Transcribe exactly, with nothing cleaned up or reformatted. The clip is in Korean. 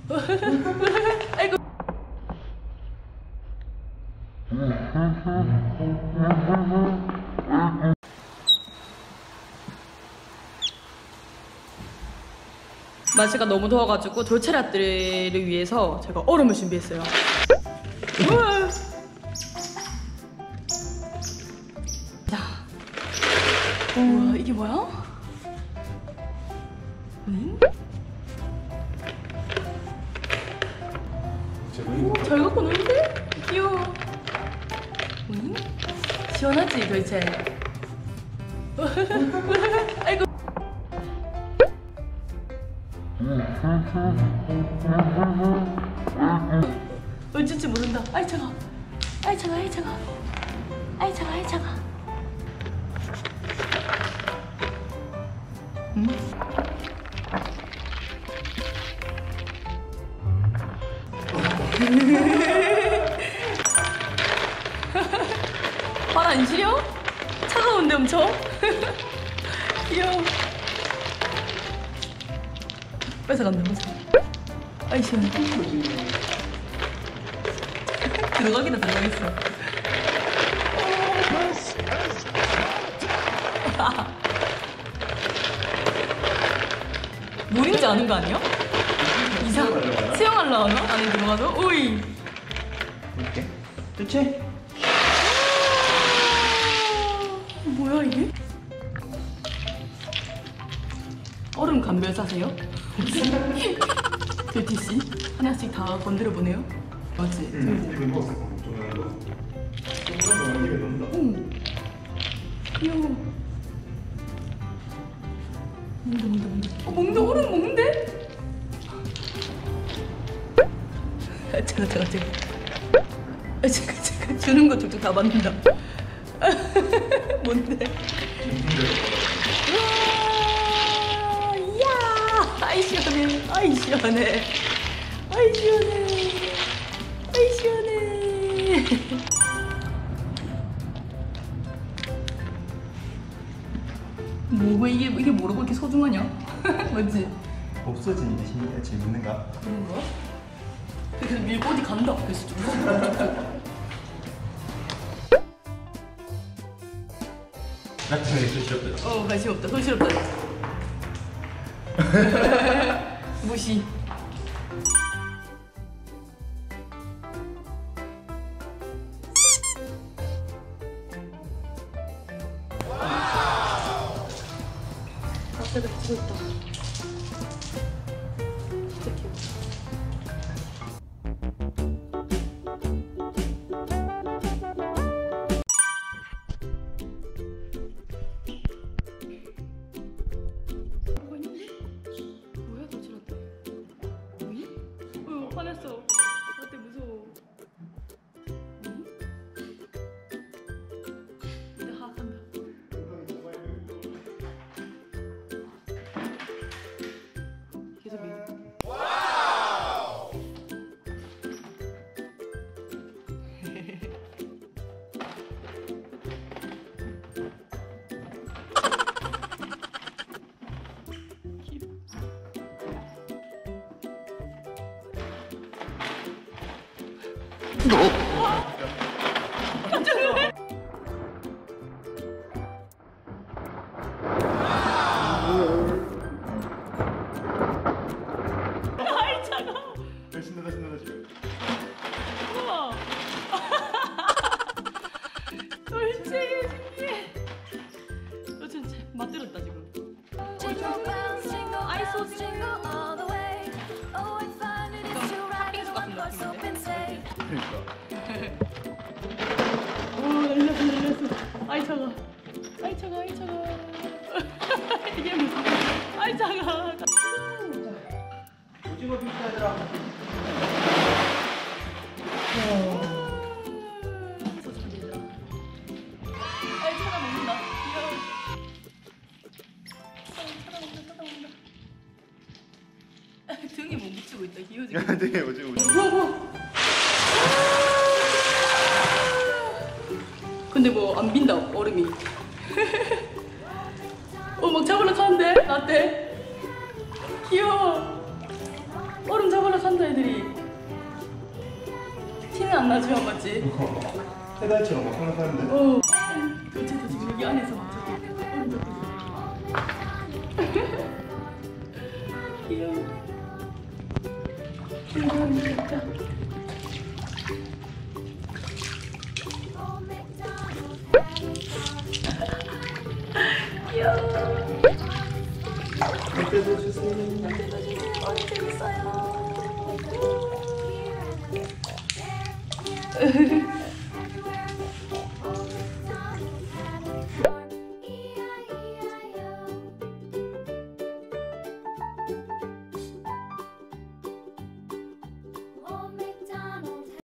아이고. 날씨가 너무 더워가지고 돌체라떼를 위해서 제가 얼음을 준비했어요. 우와. 자, 우와, 이게 뭐야? 응? 오, 잘 갖고 노는데? 귀여워. 응? 시원하지, 돌체? 아이고. 어쩔지 모른다. 아이 차가. 아이 차가. 아이 차가. 아이 차가. 아이 차가. 음? 발 안 시려? 차가운데 엄청? 귀여워. 뺏어간다, 뺏어. 아이 시원해. 들어가기나 들어가겠어. 물인지 아는 거 아니야? 이상. 수영하려 하나? 안에 들어가서? 오이. 볼게. 그치? 뭐야 이게? 얼음 감별 사세요? 뷰티씨? 하나씩 다 건드려 보네요. 맞지? 응. 이거 넣었어. 좀 넣어. 좀 넣어. 입에 넣는다. 응. 귀여워. 먹는다, 먹는다, 먹는다. 어, 먹는다. 얼음 먹는데? 아, 잠깐, 잠깐, 잠깐. 아, 잠깐, 잠깐. 주는 거 툭툭 다 받는다. 뭔데? 우와, 이야. 아이 시원해. 아이 시원해. 아이 시원해. 아이 시원해. 뭐 이게 이게 뭐라고 이렇게 소중하냐? 맞지? 없어진 게 신기해. 재밌는가? 그런 거야? 그래서 밀고 어디 간다. 그래서 좀. 나중에 손시럽다. 어 관심 없다. 손시럽다. 무시. 갑자기 치고 있다. 진짜 귀여워. 뭐야 도치라떼? 응? 어 화냈어. 라떼 무서워. 응? 이제 하악한다. 계속 밀. 아이 차가워. 신나다 신나다 지금. 우와. 돌체 신기해. 너 진짜 맛들었다 지금. 아이소스. 팥빙수 같은 느낌인데. 그러니까. 오 날렸어 날렸어. 아이 차가. 아이 차가 아이 차가. 이게 무슨? 아이 차가. 오징어 빙수하더라. 아이 차가 먹는다. 귀여워. 차가 먹는다 차가 먹는다. 등에 뭐 묻히고 있다. 귀여워지고. 야, 네, 오징어 오징어. 근데 뭐 안 빈다 얼음이. 어 막 잡으러 간대 나한테. 귀여워. 얼음 잡으러 간대. 애들이 티는 안 나지만 맞지? 해달처럼 막 생각하는데. 어. 도대체 지금 여기 안에서 막 저기 얼음 덮고 귀여워. 귀여워 진짜. 귀여워.